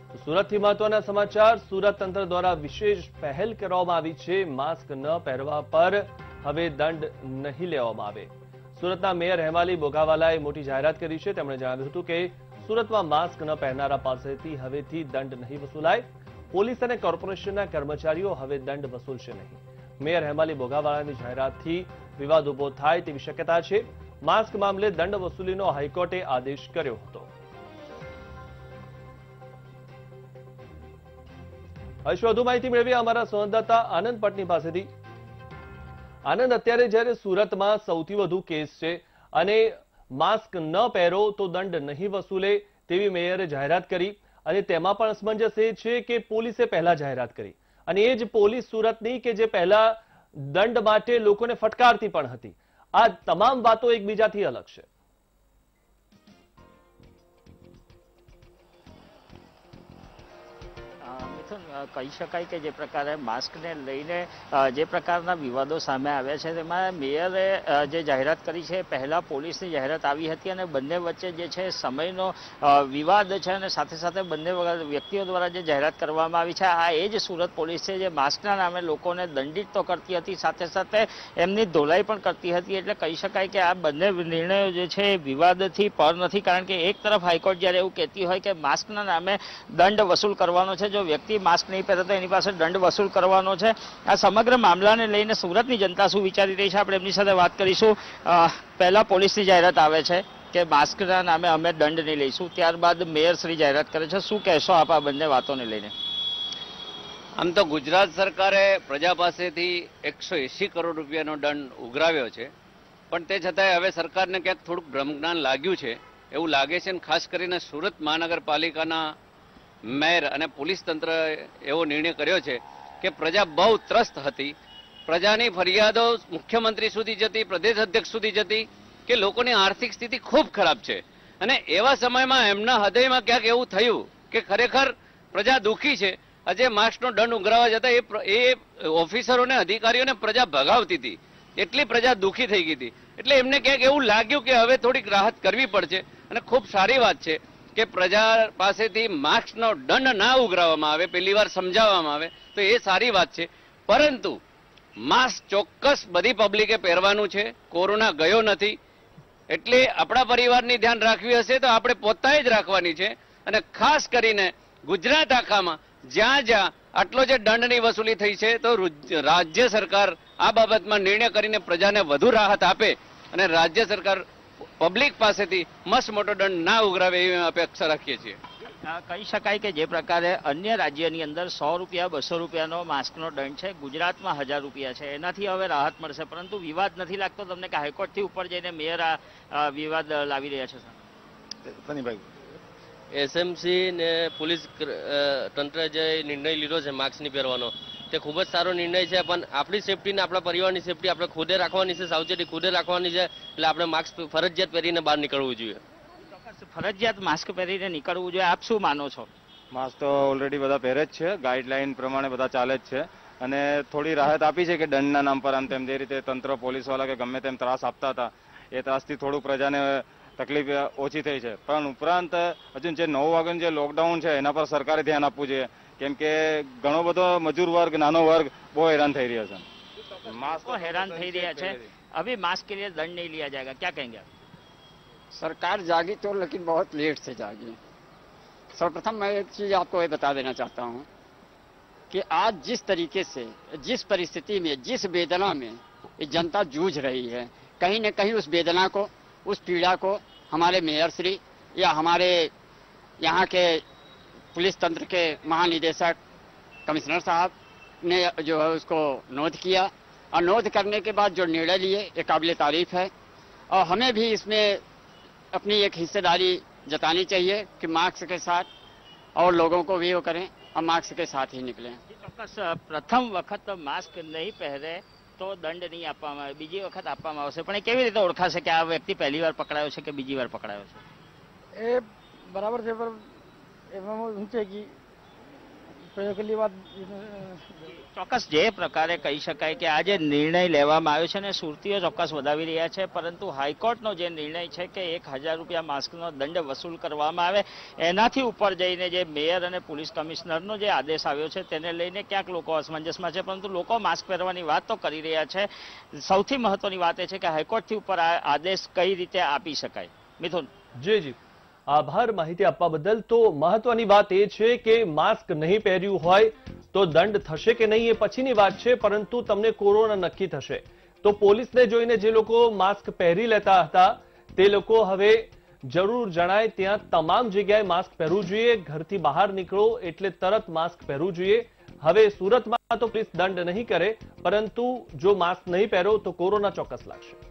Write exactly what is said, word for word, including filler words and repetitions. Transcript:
તો સુરતથી મહત્વના સમાચાર। સુરત તંત્ર દ્વારા વિશેષ પહેલ કરવામાં આવી છે। માસ્ક ન પહેરવા પર હવે દંડ નહીં લેવામાં આવે। સુરતના મેયર હેમાલી બોઘાવાલાએ મોટી જાહેરાત કરી છે। તેમણે જણાવ્યું હતું કે સુરતમાં માસ્ક ન પહેરનારા પાસેથી હવેથી દંડ નહીં વસૂલાય। પોલીસ અને કોર્પોરેશનના કર્મચારીઓ હવે દંડ વસૂલશે નહીં। મેયર હેમાલી બોઘાવાલાની જાહેરાતથી વિવાદ ઉભો થાય તેવી શક્યતા છે। માસ્ક મામલે દંડ વસૂલીનો હાઈકોર્ટે આદેશ કર્યો હતો। હવે વધુ માહિતી મેળવી અમારા સંવાદદાતા આનંદ પટની પાસેથી। આનંદ, અત્યારે જ્યારે સુરતમાં સૌથી વધુ કેસ છે અને માસ્ક ન પહેરો તો દંડ નહીં વસૂલે તેવી મેયરે જાહેરાત કરી અને તેમાં પણ અસમંજસ એ છે કે પોલીસે પહેલા જાહેરાત કરી અને એ જ પોલીસ સુરતની કે જે પહેલા દંડ માટે લોકોને ફટકારતી પણ હતી। આ તમામ વાતો એકબીજાથી અલગ છે। કહી શકાય કે જે પ્રકારે માસ્કને લઈને જે પ્રકારના વિવાદો સામે આવ્યા છે તેમાં મેયરે જે જાહેરાત કરી છે પહેલા પોલીસની જાહેરાત આવી હતી અને બંને વચ્ચે જે છે સમયનો વિવાદ છે અને સાથે સાથે બંને વ્યક્તિઓ દ્વારા જે જાહેરાત કરવામાં આવી છે આ એ જ સુરત પોલીસ છે જે માસ્કના નામે લોકોને દંડિત તો કરતી હતી સાથે સાથે એમની ધોલાઈ પણ કરતી હતી। એટલે કહી શકાય કે આ બંને નિર્ણયો જે છે એ વિવાદથી પર નથી, કારણ કે એક તરફ હાઈકોર્ટ જ્યારે એવું કહેતી હોય કે માસ્કના નામે દંડ વસૂલ કરવાનો છે, જો વ્યક્તિ માસ્ક નહીં પહેરે તો એની પાસે દંડ વસૂલ કરવાનો છે। આ સમગ્ર મામલાને લઈને સુરતની જનતા શું વિચારી રહી છે આપણે એમની સાથે વાત કરીશું। પહેલા પોલીસની જાહેરાત આવે છે કે માસ્કના નામે અમે દંડ નહીં લઈશું, ત્યારબાદ મેયર શ્રી જાહેરાત કરે છે, શું કહેશો આપ આ બંને વાતોને લઈને? આમ તો ગુજરાત સરકારે પ્રજા પાસેથી એકસો એસી કરોડ રૂપિયાનો દંડ ઉઘરાવ્યો છે, પણ તે છતાંય હવે સરકારને ક્યાંક થોડુંક ભ્રમજ્ઞાન લાગ્યું છે એવું લાગે છે। ખાસ કરીને સુરત મહાનગરપાલિકાના મેયર અને પોલીસ તંત્ર એવો નિર્ણય કર્યો છે કે પ્રજા બહુ ત્રસ્ત હતી। પ્રજાની ફરિયાદો મુખ્યમંત્રી સુધી જતી, પ્રદેશ અધ્યક્ષ સુધી જતી કે લોકોની આર્થિક સ્થિતિ ખૂબ ખરાબ છે અને એવા સમયમાં એમના હૃદયમાં ક્યાંક એવું થયું કે ખરેખર પ્રજા દુઃખી છે। આજે માસ્કનો દંડ ઉઘરાવા જતા એ એ ઓફિસરોને અધિકારીઓને પ્રજા ભગાવતી હતી, એટલી પ્રજા દુઃખી થઈ ગઈ હતી। એટલે એમને ક્યાંક એવું લાગ્યું કે હવે થોડીક રાહત કરવી પડશે અને ખૂબ સારી વાત છે કે પ્રજા પાસેથી માસ્કનો દંડ ના ઉઘરાવવામાં આવે, પહેલી વાર સમજાવવામાં આવે તો એ સારી વાત છે। પરંતુ માસ્ક ચોક્કસ બધી પબ્લિકે પહેરવાનું છે। કોરોના ગયો નથી એટલે આપણા પરિવારની ધ્યાન રાખવી હશે તો આપણે પોતાએ જ રાખવાની છે અને ખાસ કરીને ગુજરાત આખામાં જ્યાં જ્યાં આટલો જે દંડની વસૂલી થઈ છે તો રાજ્ય સરકાર આ બાબતમાં નિર્ણય કરીને પ્રજાને વધુ રાહત આપે અને રાજ્ય સરકાર પબ્લિક પાસેથી મસ્ત મોટો દંડ ના ઉઘરાવે એવી અપેક્ષા રાખીએ છીએ। કહી શકાય કે જે પ્રકારે અન્ય રાજ્યની અંદર સો રૂપિયા બસો રૂપિયાનો માસ્કનો દંડ છે, ગુજરાતમાં હજાર રૂપિયા છે, એનાથી હવે રાહત મળશે, પરંતુ વિવાદ નથી લાગતો તમને કે હાઈકોર્ટથી ઉપર જઈને મેયર આ વિવાદ લાવી રહ્યા છે? સનીભાઈ, એસએમસી ને પોલીસ તંત્રે જે નિર્ણય લીધો છે માસ્ક નહીં પહેરવાનો તે ખૂબ જ સારો નિર્ણય છે, પણ આપણી સેફટી ને આપણા પરિવારની સેફટી આપણે ખુદે રાખવાની છે, સાવચેતી ખુદે રાખવાની છે। એટલે આપણે માસ્ક ફરજિયાત પહેરીને બહાર નીકળવું જોઈએ। ફરજિયાત માસ્ક પહેરીને નીકળવું જોઈએ, આપ શું માનો છો? માસ્ક તો ઓલરેડી બધા પહેરે જ છે, ગાઈડલાઈન પ્રમાણે બધા ચાલે જ છે અને થોડી રાહત આપી છે કે દંડના નામ પર આમ તેમ જે રીતે તંત્ર પોલીસવાળા કે ગમે તેમ ત્રાસ આપતા હતા એ ત્રાસથી થોડું પ્રજાને તકલીફ ઓછી થઈ છે। પણ ઉપરાંત હજુ જે નવ વાગ્યાનું જે લોકડાઉન છે એના પર સરકારે ધ્યાન આપવું જોઈએ, કેમ કે ઘણો બધો મજૂર વર્ગ, નાનો વર્ગ બહુ હેરાન થઈ રહ્યા છે। मास्क हैरान થઈ રહ્યા છે। अभी मास्क के लिए दंड नहीं लिया जाएगा, क्या कहेंगे? सरकार जागी तो लेकिन बहुत लेट से जागी। सर्वप्रथम मैं एक चीज आपको ये बता देना चाहता हूँ कि आज जिस तरीके से, जिस परिस्थिति में, जिस वेदना में ये जनता जूझ रही है, कहीं न कहीं उस वेदना को, उस पीड़ा को हमारे मेयर श्री या हमारे यहाँ के पुलिस तंत्र के महानिदेशक कमिश्नर साहब ने जो है उसको नोट किया और नोट करने के बाद जो निर्णय लिए ये काबिल तारीफ है और हमें भी इसमें अपनी एक हिस्सेदारी जतानी चाहिए कि मास्क के साथ और लोगों को भी वो करें और मास्क के साथ ही निकलें। ચોક્કસ પ્રથમ વખત માસ્ક નહીં પહેરે તો દંડ નહીં આપવામાં આવે, બીજી વખત આપવામાં આવશે, પણ એ કેવી રીતે ઓળખાશે કે આ વ્યક્તિ પહેલી વાર પકડાયો છે કે બીજી વાર પકડાયો છે? એ બરાબર છે, પણ એમાં શું છે કે પ્રયોગેલી વાત ચોક્કસ જે પ્રકારે કહી શકાય કે આ જે નિર્ણય લેવામાં આવ્યો છે ને સુરતીઓ ચોક્કસ વધાવી રહ્યા છે, પરંતુ હાઈકોર્ટનો જે નિર્ણય છે કે એક હજાર રૂપિયા માસ્કનો દંડ વસૂલ કરવામાં આવે એનાથી ઉપર જઈને જે મેયર અને પોલીસ કમિશનરનો જે આદેશ આવ્યો છે તેને લઈને ક્યાંક લોકો અસમંજસમાં છે, પરંતુ લોકો માસ્ક પહેરવાની વાત તો કરી રહ્યા છે। સૌથી મહત્વની વાત એ છે કે હાઈકોર્ટથી ઉપર આ આદેશ કઈ રીતે આપી શકાય। મિથુન જી જી આભાર માહિતી આપવા બદલ। તો મહત્વની વાત એ છે કે માસ્ક નહીં પહેર્યું હોય તો દંડ થશે કે નહીં એ પછીની વાત છે, પરંતુ તમને કોરોના નક્કી થશે તો પોલીસને જોઈને જે લોકો માસ્ક પહેરી લેતા હતા તે લોકો હવે જરૂર જણાય ત્યાં તમામ જગ્યાએ માસ્ક પહેરવું જોઈએ। ઘરથી બહાર નીકળો એટલે તરત માસ્ક પહેરવું જોઈએ। હવે સુરતમાં તો પોલીસ દંડ નહીં કરે, પરંતુ જો માસ્ક નહીં પહેરો તો કોરોના ચોક્કસ લાગશે।